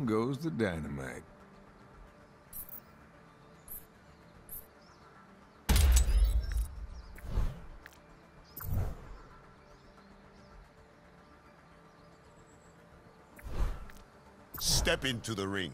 goes the dynamite. Step into the ring.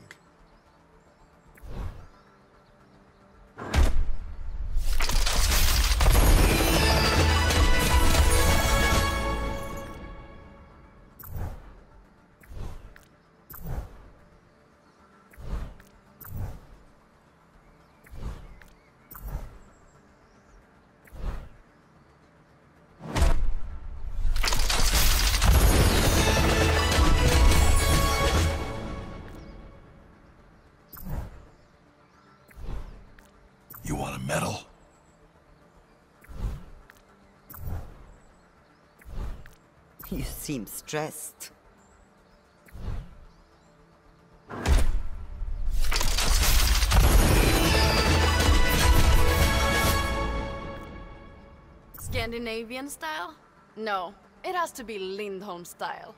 You want a medal? You seem stressed. Scandinavian style? No, it has to be Lindholm style.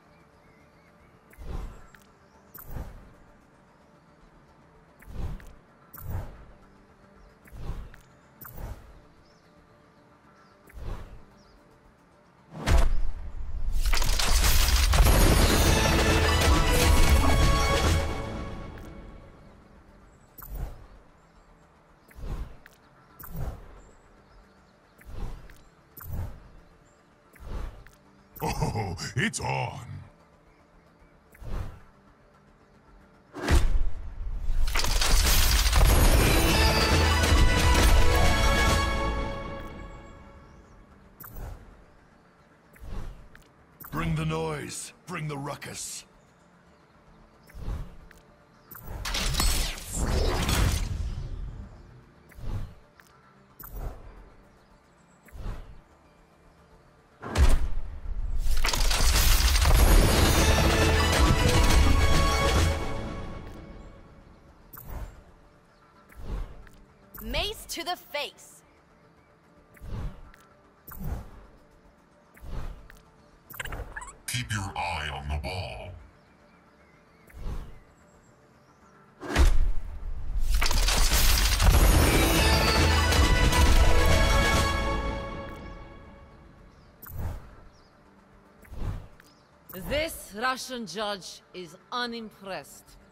Oh, it's on. Bring the noise. Bring the ruckus. Mace to the face. Keep your eye on the ball. This Russian judge is unimpressed.